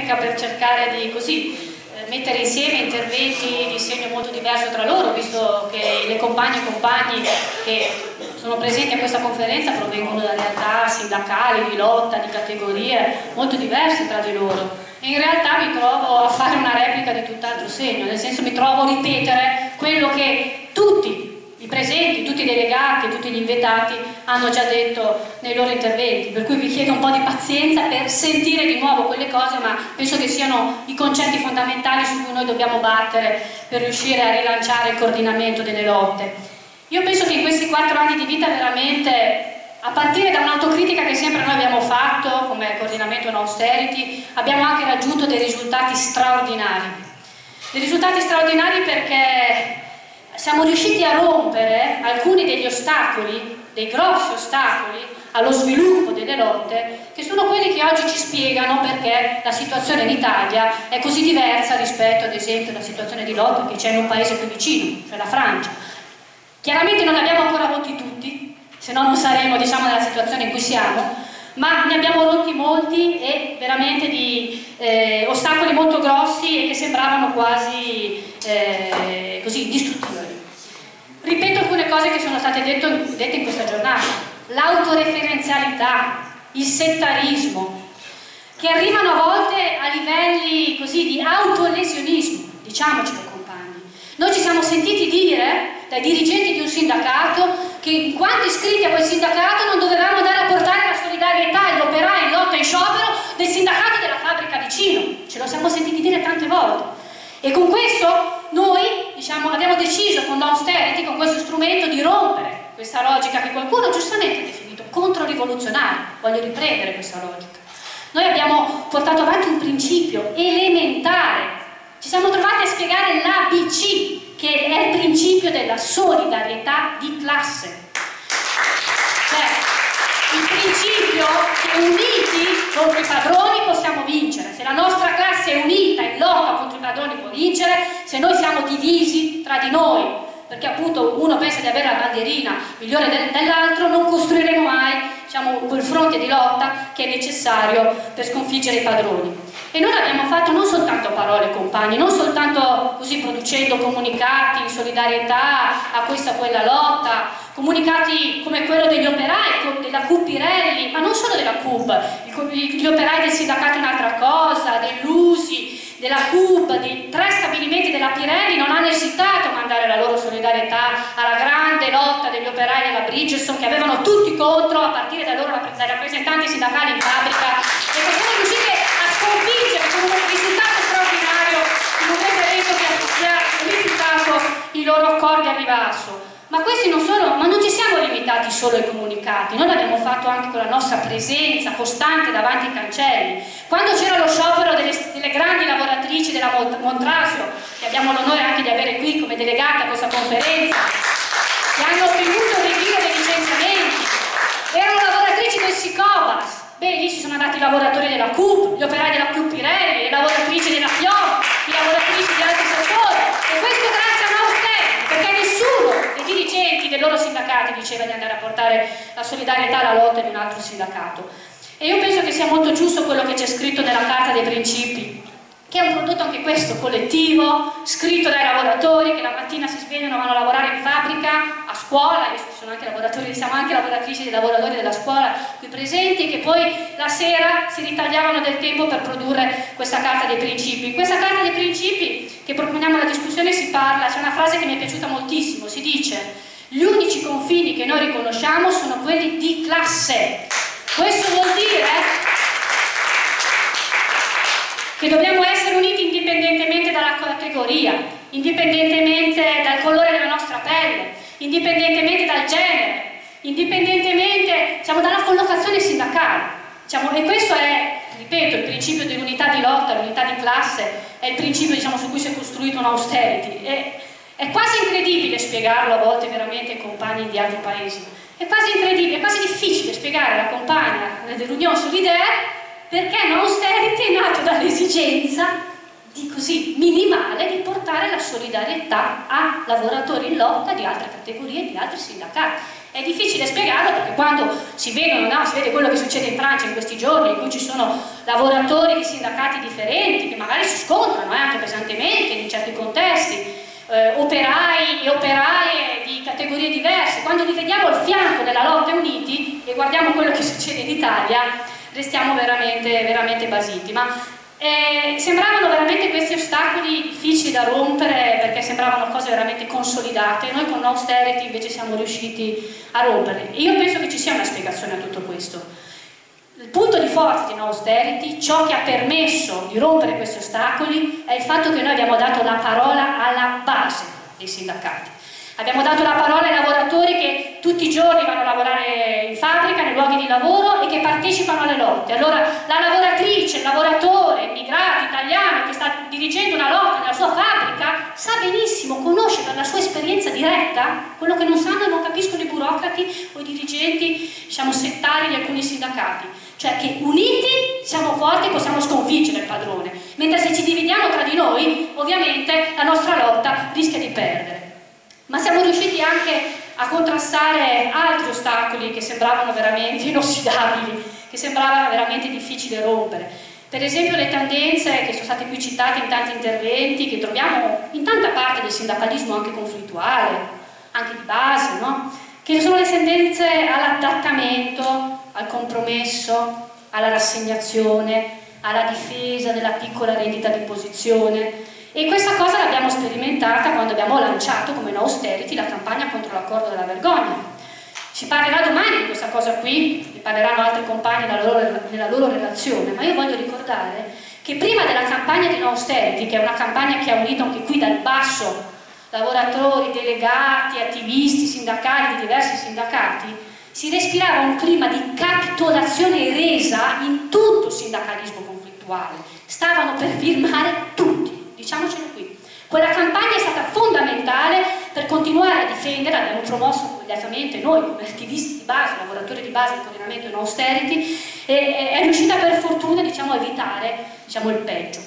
replica per cercare di così mettere insieme interventi di segno molto diverso tra loro, visto che le compagne e compagni che sono presenti a questa conferenza provengono da realtà sindacali, di lotta, di categorie molto diverse tra di loro. E in realtà mi trovo a fare una replica di tutt'altro segno, nel senso mi trovo a ripetere quello che tutti i presenti, tutti i delegati, tutti gli invitati hanno già detto nei loro interventi, per cui vi chiedo un po' di pazienza per sentire di nuovo quelle cose, ma penso che siano i concetti fondamentali su cui noi dobbiamo battere per riuscire a rilanciare il coordinamento delle lotte. Io penso che in questi 4 anni di vita veramente, a partire da un'autocritica che sempre noi abbiamo fatto come coordinamento in austerity, abbiamo anche raggiunto dei risultati straordinari. Dei risultati straordinari perché siamo riusciti a rompere alcuni degli ostacoli, dei grossi ostacoli allo sviluppo delle lotte, che sono quelli che oggi ci spiegano perché la situazione in Italia è così diversa rispetto ad esempio alla situazione di lotta che c'è in un paese più vicino, cioè la Francia. Chiaramente non abbiamo ancora rotti tutti, se no non saremmo, diciamo, nella situazione in cui siamo, ma ne abbiamo rotti molti e veramente di ostacoli molto grossi e che sembravano quasi così distruttivi. Ripeto alcune cose che sono state dette in questa giornata: l'autoreferenzialità, il settarismo, che arrivano a volte a livelli così di autolesionismo, diciamocelo compagni. Noi ci siamo sentiti dire dai dirigenti di un sindacato che in quanto iscritti a quel sindacato non dovevamo andare a portare la solidarietà agli operai in lotta e in sciopero del sindacato della fabbrica vicino. Ce lo siamo sentiti dire tante volte. E con questo noi, diciamo, abbiamo deciso con l'austerity, con questo strumento, di rompere questa logica che qualcuno giustamente ha definito controrivoluzionaria. Voglio riprendere questa logica. Noi abbiamo portato avanti un principio elementare. Ci siamo trovati a spiegare l'ABC, che è il principio della solidarietà di classe. Cioè, il principio che uniti contro i padroni possiamo vincere. Se la nostra classe è unita in lotta contro i padroni può vincere, se noi siamo divisi tra di noi, perché appunto uno pensa di avere la bandierina migliore dell'altro, non costruiremo mai, diciamo, quel fronte di lotta che è necessario per sconfiggere i padroni. E noi l'abbiamo fatto non soltanto a parole, compagni, non soltanto così producendo comunicati in solidarietà a questa o quella lotta, comunicati come quello degli operai, della CUP Pirelli, ma non solo della CUP, gli operai del sindacato un'altra cosa, dell'USI, della CUP, di 3 stabilimenti della Pirelli non hanno esitato a mandare la loro solidarietà alla grande lotta degli operai della Bridgestone, che avevano tutti contro, a partire dai rappresentanti sindacali in fabbrica, e che sono riusciti a sconfiggere con un risultato straordinario in un referendum che ha rifiutato i loro accordi al ribasso. Ma questi non ci siamo limitati solo ai comunicati, noi l'abbiamo fatto anche con la nostra presenza costante davanti ai cancelli. Quando c'era lo sciopero delle grandi lavoratrici della Montrasio, che abbiamo l'onore anche di avere qui come delegata a questa conferenza, che hanno ottenuto il ritiro dei licenziamenti, erano lavoratrici del Sicobas. Beh, lì ci sono andati i lavoratori della CUP, gli operai della CUP Pirelli, le lavoratrici della FIOM, le lavoratrici di altri settori, e questo grazie a un'austerity, perché nessuno dei dirigenti dei loro sindacati diceva di andare a portare la solidarietà alla lotta di un altro sindacato. E io penso che sia molto giusto quello che c'è scritto nella Carta dei Principi, che è un prodotto anche questo collettivo, scritto dai lavoratori che la mattina si svegliano, vanno a lavorare in fabbrica, a scuola, io sono anche lavoratori, siamo anche lavoratrici e lavoratori della scuola qui presenti, che poi la sera si ritagliavano del tempo per produrre questa Carta dei Principi. In questa Carta dei Principi che proponiamo alla discussione si parla, c'è una frase che mi è piaciuta moltissimo, si dice: gli unici confini che noi riconosciamo sono quelli di classe. Questo vuol dire che dobbiamo essere uniti indipendentemente dalla categoria, indipendentemente dal colore della nostra pelle, indipendentemente dal genere, indipendentemente, diciamo, dalla collocazione sindacale. Diciamo, e questo è, ripeto, il principio dell'unità di lotta, l'unità di classe, è il principio, diciamo, su cui si è costruito un'austerity. È quasi incredibile spiegarlo a volte veramente ai compagni di altri paesi. È quasi incredibile, è quasi difficile spiegare alla compagna dell'Unione Solidaire perché un'austerity è nato dall'esigenza di così minimale di portare la solidarietà a lavoratori in lotta di altre categorie, di altri sindacati. È difficile spiegarlo perché quando si vede quello che succede in Francia in questi giorni, in cui ci sono lavoratori di sindacati differenti che magari si scontrano anche pesantemente in certi contesti, operai e operaie di categorie diverse, quando li vediamo al fianco della lotta uniti e guardiamo quello che succede in Italia, restiamo veramente basiti. Ma sembravano veramente questi ostacoli difficili da rompere, perché sembravano cose veramente consolidate. Noi con Austerity invece siamo riusciti a romperle, e io penso che ci sia una spiegazione a tutto questo. Il punto di forza di Austerity, ciò che ha permesso di rompere questi ostacoli, è il fatto che noi abbiamo dato la parola alla base dei sindacati. Abbiamo dato la parola ai lavoratori che tutti i giorni vanno a lavorare in fabbrica, nei luoghi di lavoro, e che partecipano alle lotte. Allora la lavoratrice, il lavoratore, il immigrato italiano che sta dirigendo una lotta nella sua fabbrica sa benissimo, conosce per la sua esperienza diretta quello che non sanno e non capiscono i burocrati o i dirigenti, diciamo, settari di alcuni sindacati. Cioè che uniti siamo forti e possiamo sconfiggere il padrone, mentre se ci dividiamo tra di noi, ovviamente la nostra lotta rischia di perdere. Ma siamo riusciti anche a contrastare altri ostacoli che sembravano veramente inossidabili, che sembrava veramente difficile rompere. Per esempio le tendenze che sono state qui citate in tanti interventi, che troviamo in tanta parte del sindacalismo anche conflittuale, anche di base, no? Che sono le tendenze all'adattamento, al compromesso, alla rassegnazione, alla difesa della piccola rendita di posizione. E questa cosa l'abbiamo sperimentata quando abbiamo lanciato come No Austerity la campagna contro l'accordo della vergogna. Si parlerà domani di questa cosa qui, ne parleranno altri compagni nella loro relazione, ma io voglio ricordare che prima della campagna di No Austerity, che è una campagna che ha unito anche qui dal basso lavoratori, delegati, attivisti, sindacali di diversi sindacati, si respirava un clima di capitolazione e resa in tutto il sindacalismo conflittuale. Stavano per firmare tutti. Diciamocelo qui. Quella campagna è stata fondamentale per continuare a difendere, abbiamo promosso immediatamente noi come attivisti di base, lavoratori di base del coordinamento in Austerity, e è riuscita per fortuna, diciamo, a evitare, diciamo, il peggio.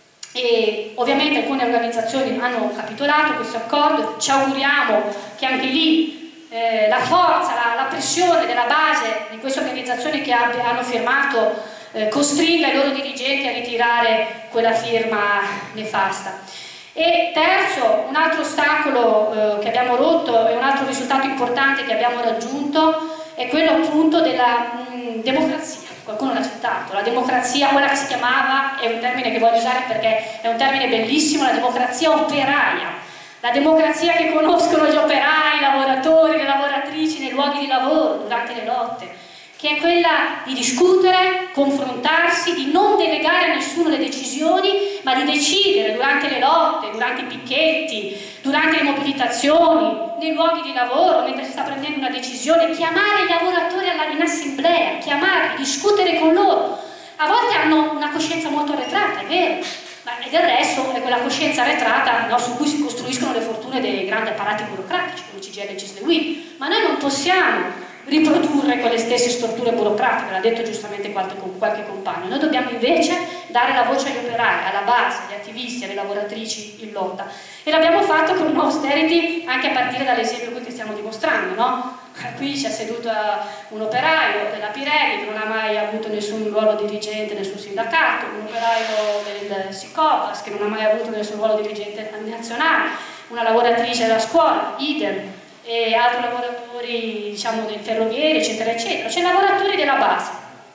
E ovviamente alcune organizzazioni hanno capitolato a questo accordo, ci auguriamo che anche lì la forza, la pressione della base di queste organizzazioni che hanno firmato costringa i loro dirigenti a ritirare quella firma nefasta. E terzo, un altro ostacolo che abbiamo rotto e un altro risultato importante che abbiamo raggiunto è quello appunto della democrazia. Qualcuno l'ha citato, la democrazia, quella che si chiamava, è un termine che voglio usare perché è un termine bellissimo, la democrazia operaia, la democrazia che conoscono gli operai, i lavoratori, le lavoratrici nei luoghi di lavoro durante le lotte, che è quella di discutere, confrontarsi, di non delegare a nessuno le decisioni, ma di decidere durante le lotte, durante i picchetti, durante le mobilitazioni, nei luoghi di lavoro, mentre si sta prendendo una decisione, chiamare i lavoratori in assemblea, chiamarli, discutere con loro. A volte hanno una coscienza molto arretrata, è vero, ma del resto è quella coscienza arretrata, no, su cui si costruiscono le fortune dei grandi apparati burocratici, come CGIL e CISL-UI. Ma noi non possiamo riprodurre quelle stesse storture burocratiche, l'ha detto giustamente qualche compagno. Noi dobbiamo invece dare la voce agli operai, alla base, agli attivisti, alle lavoratrici in lotta. E l'abbiamo fatto con No Austerity anche a partire dall'esempio qui che stiamo dimostrando, no? Qui c'è seduto un operaio della Pirelli che non ha mai avuto nessun ruolo dirigente nel suo sindacato, un operaio del Sicopas che non ha mai avuto nessun ruolo dirigente nazionale, una lavoratrice della scuola, idem, e altri lavoratori, diciamo, del ferroviere, eccetera, eccetera, cioè lavoratori della base.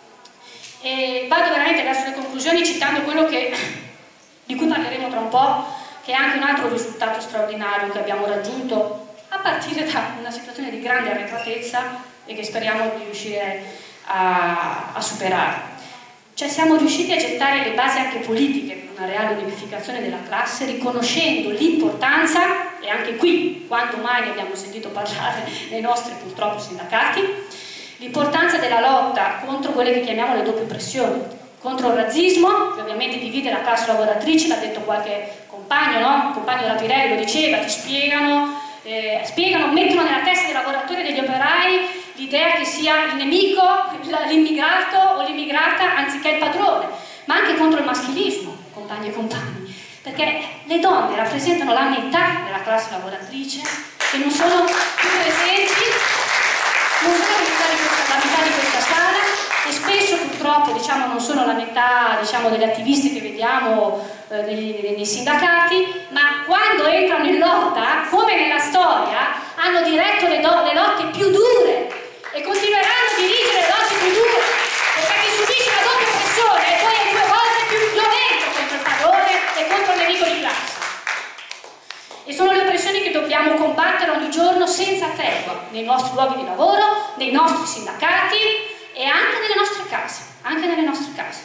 E vado veramente verso le conclusioni citando quello di cui parleremo tra un po', che è anche un altro risultato straordinario che abbiamo raggiunto a partire da una situazione di grande arretratezza e che speriamo di riuscire a superare. Cioè siamo riusciti a gettare le basi anche politiche per una reale unificazione della classe, riconoscendo l'importanza, e anche qui, quanto mai ne abbiamo sentito parlare nei nostri purtroppo sindacati, l'importanza della lotta contro quelle che chiamiamo le doppie pressioni, contro il razzismo, che ovviamente divide la classe lavoratrice, l'ha detto qualche compagno, no? Il compagno della Pirelli lo diceva, ti spiegano, mettono nella testa dei lavoratori e degli operai l'idea che sia il nemico, l'immigrato o l'immigrata anziché il padrone, ma anche contro il maschilismo, compagni e compagni, perché le donne rappresentano la metà della classe lavoratrice, che non sono più presenti non sono la metà di questa sala e spesso purtroppo diciamo, non sono la metà diciamo, degli attivisti che vediamo nei sindacati, ma quando entrano in lotta, come nella storia, hanno diretto le lotte più dure e continueranno a dirigere le lotte più dure, perché chi subisce la doppia oppressione poi è 2 volte più violento contro il padrone e contro il nemico di classe. E sono le oppressioni che dobbiamo combattere ogni giorno senza tregua, nei nostri luoghi di lavoro, nei nostri sindacati e anche nelle nostre case, anche nelle nostre case.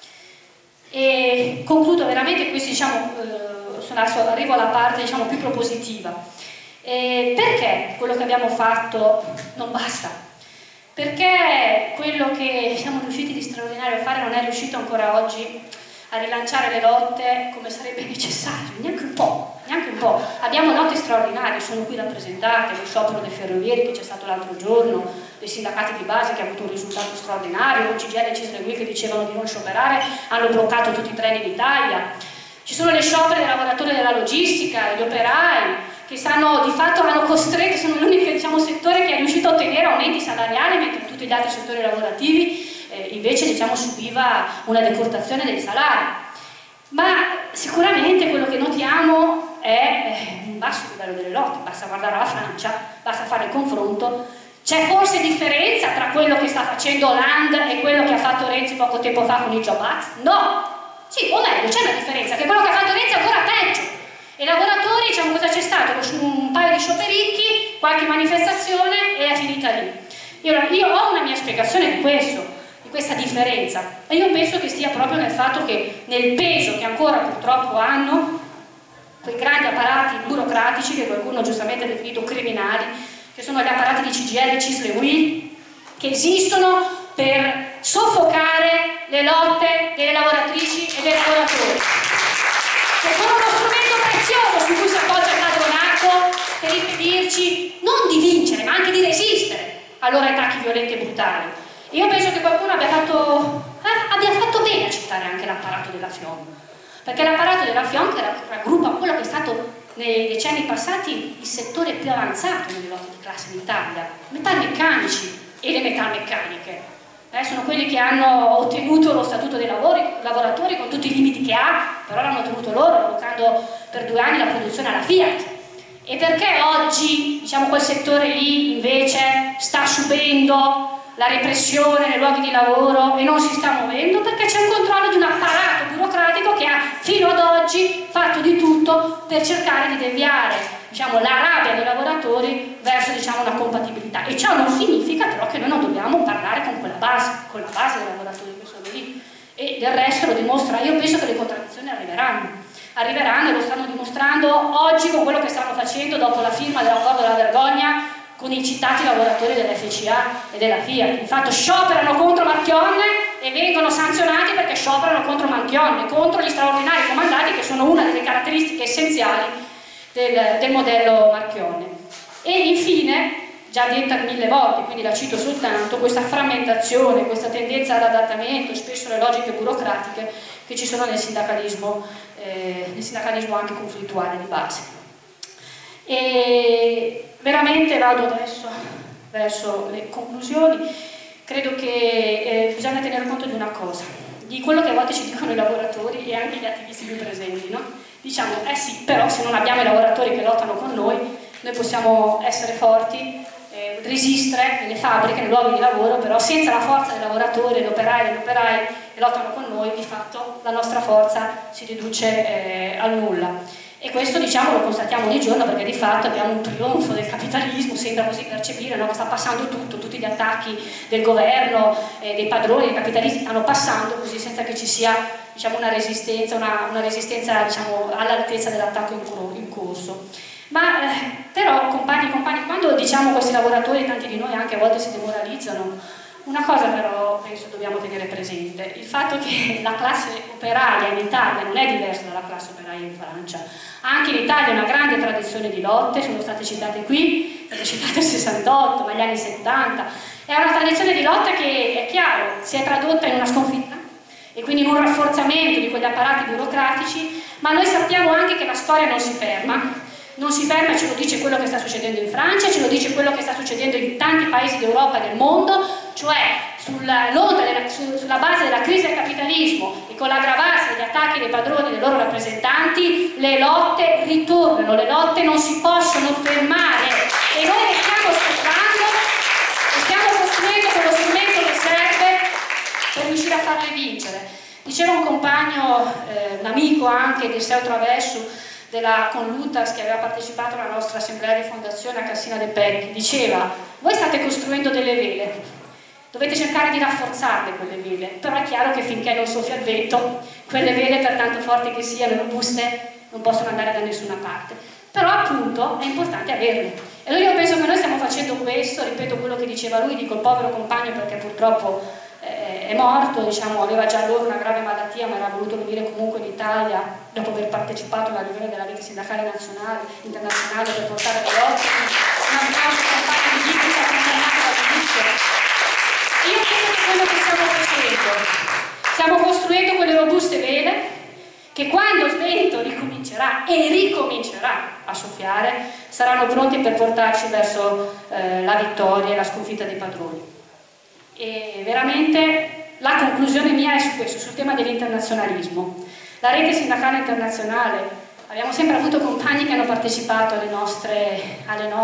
E concludo veramente, questo diciamo, arrivo alla parte diciamo, più propositiva. Perché quello che abbiamo fatto non basta? Perché quello che siamo riusciti di straordinario a fare non è riuscito ancora oggi a rilanciare le lotte come sarebbe necessario, neanche un po', neanche un po'. Abbiamo lotte straordinarie, sono qui rappresentate, lo sciopero dei ferrovieri che c'è stato l'altro giorno, dei sindacati di base che hanno avuto un risultato straordinario, il CGIL e CISL che dicevano di non scioperare, hanno bloccato tutti i treni d'Italia. Ci sono le sciopere dei lavoratori della logistica, gli operai, che di fatto hanno costretto, sono l'unico diciamo, settore che è riuscito a ottenere aumenti salariali, mentre tutti gli altri settori lavorativi invece diciamo, subiva una decurtazione dei salari. Ma sicuramente quello che notiamo è un basso livello delle lotte, basta guardare la Francia, basta fare il confronto. C'è forse differenza tra quello che sta facendo Hollande e quello che ha fatto Renzi poco tempo fa con il Job Act? No! Sì, o meglio, c'è una differenza, che quello che ha fatto Renzi è ancora peggio. I lavoratori, diciamo cosa c'è stato? Un paio di sciopericchi, qualche manifestazione e è finita lì. Io ho una mia spiegazione di questo, di questa differenza, e io penso che stia proprio nel fatto che nel peso che ancora purtroppo hanno quei grandi apparati burocratici che qualcuno giustamente ha definito criminali, che sono gli apparati di CGIL, CISL e UIL, che esistono per soffocare le lotte delle lavoratrici e dei lavoratori, che sono uno strumento prezioso su cui si appoggia il padronato per impedirci non di vincere, ma anche di resistere ai loro attacchi violenti e brutali. E io penso che qualcuno abbia fatto bene a citare anche l'apparato della FIOM, perché l'apparato della FIOM che raggruppa quello che è stato nei decenni passati il settore più avanzato nelle lotte di classe in Italia, i metalmeccanici e le metalmeccaniche. Sono quelli che hanno ottenuto lo statuto dei lavoratori con tutti i limiti che ha, però l'hanno ottenuto loro, bloccando per 2 anni la produzione alla Fiat. E perché oggi, diciamo, quel settore lì invece sta subendo la repressione nei luoghi di lavoro e non si sta muovendo? Perché c'è un controllo di un apparato burocratico che ha fino ad oggi fatto di tutto per cercare di deviare, diciamo, la rabbia dei lavoratori verso, diciamo, una compatibilità. E ciò non significa però che noi non dobbiamo parlare con la base dei lavoratori che sono lì. E del resto lo dimostra, io penso che le contraddizioni arriveranno e lo stanno dimostrando oggi con quello che stanno facendo dopo la firma dell'accordo della vergogna con i citati lavoratori dell'FCA e della Fiat. Infatti scioperano contro Marchionne e vengono sanzionati perché scioperano contro Marchionne, contro gli straordinari comandati che sono una delle caratteristiche essenziali del modello Marchionne. E infine, già detta 1000 volte, quindi la cito soltanto, questa frammentazione, questa tendenza all'adattamento, spesso le logiche burocratiche che ci sono nel sindacalismo anche conflittuale di base. E veramente vado adesso verso le conclusioni. Credo che bisogna tenere conto di una cosa, di quello che a volte ci dicono i lavoratori e anche gli attivisti più presenti, no? Diciamo, sì, però se non abbiamo i lavoratori che lottano con noi possiamo essere forti, resistere nelle fabbriche, nei luoghi di lavoro, però senza la forza dei lavoratori, degli operai che lottano con noi, di fatto la nostra forza si riduce al nulla. E questo, diciamo, lo constatiamo ogni giorno perché di fatto abbiamo un trionfo del capitalismo, sembra così percepire, no? Che sta passando tutto, tutti gli attacchi del governo, dei padroni, dei capitalisti stanno passando così senza che ci sia, diciamo, una resistenza diciamo, all'altezza dell'attacco in corso. Ma però, compagni, quando diciamo questi lavoratori, tanti di noi anche a volte si demoralizzano, una cosa però penso dobbiamo tenere presente, il fatto che la classe operaia in Italia non è diversa dalla classe operaia in Francia. Anche in Italia una grande tradizione di lotte, sono state citate qui, state citate il 68, ma gli anni 70. È una tradizione di lotta che, è chiaro, si è tradotta in una sconfitta e quindi in un rafforzamento di quegli apparati burocratici, ma noi sappiamo anche che la storia non si ferma, non si ferma e ce lo dice quello che sta succedendo in Francia, ce lo dice quello che sta succedendo in tanti paesi d'Europa e del mondo, cioè sulla base della crisi del capitalismo e con l'aggravarsi degli attacchi dei padroni dei loro rappresentanti, le lotte ritornano, le lotte non si possono fermare e noi le stiamo sfruttando e stiamo costruendo quello strumento che serve per riuscire a farle vincere. Diceva un compagno, un amico anche del Seu Traverso, con Lutas, che aveva partecipato alla nostra assemblea di fondazione a Cassina de Pecchi, diceva: voi state costruendo delle vele, dovete cercare di rafforzarle quelle vele, però è chiaro che finché non soffia il vento, quelle vele, per tanto forti che siano, robuste, non possono andare da nessuna parte. Però appunto è importante averle. E allora io penso che noi stiamo facendo questo, ripeto quello che diceva lui, dico il povero compagno perché purtroppo è morto, diciamo, aveva già allora una grave malattia, ma era voluto venire comunque in Italia dopo aver partecipato alla riunione della rete sindacale internazionale per portare le lotte, un applauso compagno di vita che sta condannato dall'inizio. E io penso che quello che stiamo facendo, stiamo costruendo quelle robuste vele che quando il vento ricomincerà e ricomincerà a soffiare saranno pronti per portarci verso la vittoria e la sconfitta dei padroni. E veramente la conclusione mia è su questo, sul tema dell'internazionalismo. La rete sindacale internazionale, abbiamo sempre avuto compagni che hanno partecipato alle nostre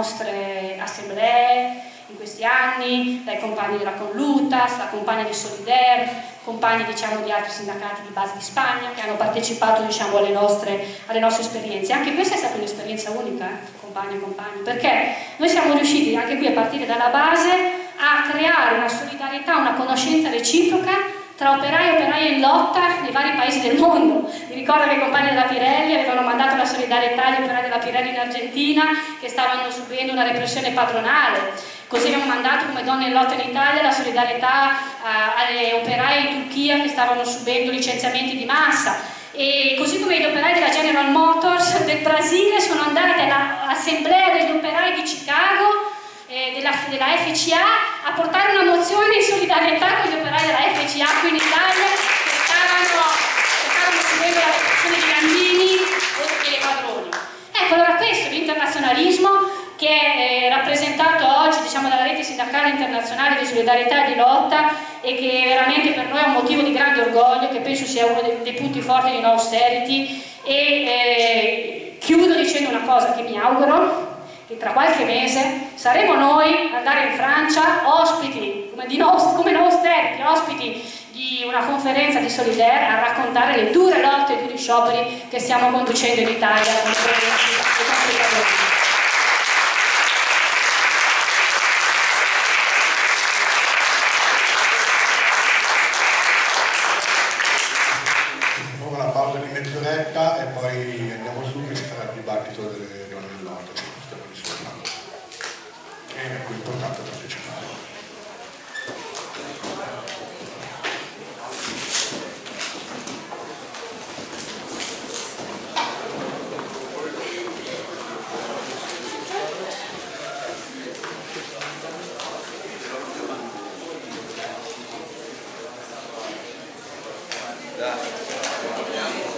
assemblee in questi anni, dai compagni della Conlutas, la compagna di Solidaire, compagni diciamo di altri sindacati di base di Spagna che hanno partecipato diciamo alle nostre esperienze. Anche questa è stata un'esperienza unica, compagni e compagni, perché noi siamo riusciti anche qui a partire dalla base a creare una solidarietà, una conoscenza reciproca tra operai e operaie in lotta nei vari paesi del mondo. Mi ricordo che i compagni della Pirelli avevano mandato la solidarietà agli operai della Pirelli in Argentina che stavano subendo una repressione padronale. Così abbiamo mandato come donne in lotta in Italia la solidarietà alle operaie in Turchia che stavano subendo licenziamenti di massa. E così come gli operai della General Motors del Brasile sono andati all'assemblea degli operai di Chicago della FCA a portare una mozione in solidarietà con gli operai della FCA qui in Italia che stavano subendo la repressione di Landini e dei padroni. Ecco, allora questo è l'internazionalismo che è rappresentato oggi diciamo dalla rete sindacale internazionale di solidarietà e di lotta e che veramente per noi è un motivo di grande orgoglio, che penso sia uno dei punti forti di No Austerity. E chiudo dicendo una cosa che mi auguro, che tra qualche mese saremo noi ad andare in Francia ospiti, come No Austerity, ospiti di una conferenza di Solidaire a raccontare le dure lotte e i duri scioperi che stiamo conducendo in Italia contro i padroni. Una pausa di mezz'oretta e poi andiamo su che sarà il dibattito delle riunioni del Nord che stiamo discutendo. È più importante partecipare. Да.